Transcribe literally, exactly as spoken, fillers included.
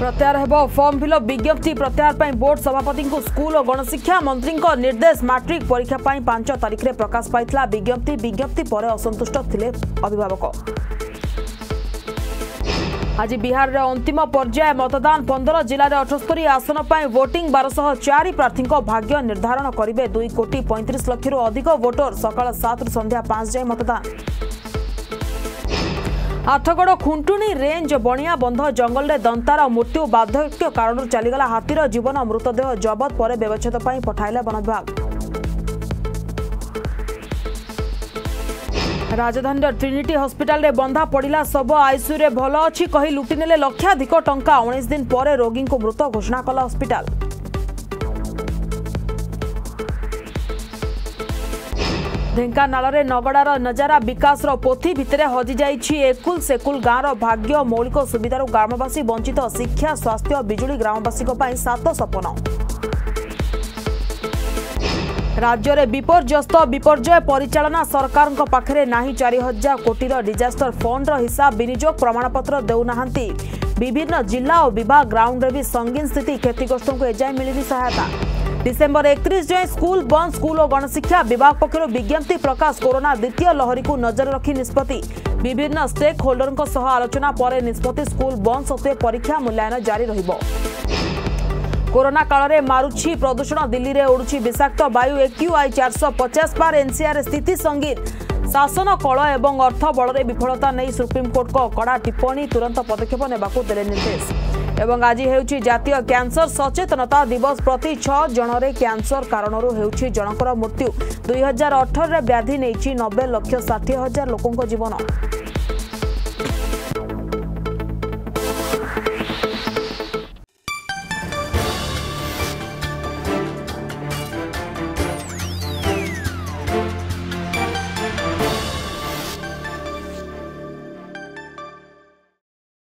प्रत्याहार हेब form fill up विज्ञप्ति प्रत्याहार पर बोर्ड सभापति को स्कूल और गणशिक्षा मंत्री निर्देश मैट्रिक परीक्षा पांच तारिख में प्रकाश पाई विज्ञप्ति विज्ञप्ति पर असंतुष्ट थिले अभिभावक। आज बिहार रे अंतिम पर्याय मतदान पंद्रह जिले में अठस्तरी आसन पर वोटिंग बारश चार प्रार्थी भाग्य निर्धारण करेंगे दुई कोटी पैंतीस लक्ष रु अधिक वोटर सकाल सात संध्या पांच जाए मतदान। आठगड़ खुंटुणी रेंज बणिया बंध जंगल में दंतार मृत्यु बार्धक्य कारण चलीगला हाथीर जीवन मृतदेह जबत पर व्यवच्छेद पठाइले वन विभाग। राजधानी ट्रिनिटी हॉस्पिटल में बंधा पड़ा शव आईसीयू रे भल अच्छी कही लुटिनेले लक्षाधिक टंका उन्नीस दिन पर रोगी को मृत घोषणा कला हॉस्पिटल। ढेंकानाल रे नगड़ार नजारा विकास पोथी भितर हजि जाइछि एकुल सेकुल गाँव भाग्य मौलिक सुविधार ग्रामवासी वंचित शिक्षा स्वास्थ्य बिजुली ग्रामवासी सात सपन। राज्य में विपर्यस्त विपर्यय परिचालना सरकार पाखरे नाही चार हजार कोटीर डिजास्टर फंड हिसाब विनियोग प्रमाणपत्र देउनाहांती विभिन्न जिला और विभाग ग्राउंड में भी संगीन स्थिति क्षतिग्रस्तों को एजाए मिलनी सहायता। डिसेम्बर एकतीस जाए स्कूल बंद स्कूल और गणशिक्षा विभाग पक्षर विज्ञप्ति प्रकाश कोरोना द्वितीय लहरी को नजर रखी निष्पत्ति विभिन्न स्टेक होल्डर सह आलोचना पर निष्पत्ति स्कूल बंद सत्वे परीक्षा मूल्यांकन जारी रहिबो। कोरोना काल में मारुछि प्रदूषण दिल्ली में उड़ुछि विषाक्त वायु एक्यूआई चार सौ पचास पार एनसीआर स्थिति संगीन शासन कल एवं अर्थ बल में विफलता नहीं सुप्रीमकोर्ट को कड़ा टिप्पणी तुरंत पदक्षेप नेबाकू देले निर्देश। एवं आज हेउछि जातीय कैंसर सचेतनता दिवस प्रति छह जनरे कैंसर कारणरू हेउछि जनकर मृत्यु दुई हजार अठर व्याधि नहीं नब्बे लक्ष षाठी हजार लोकों जीवन।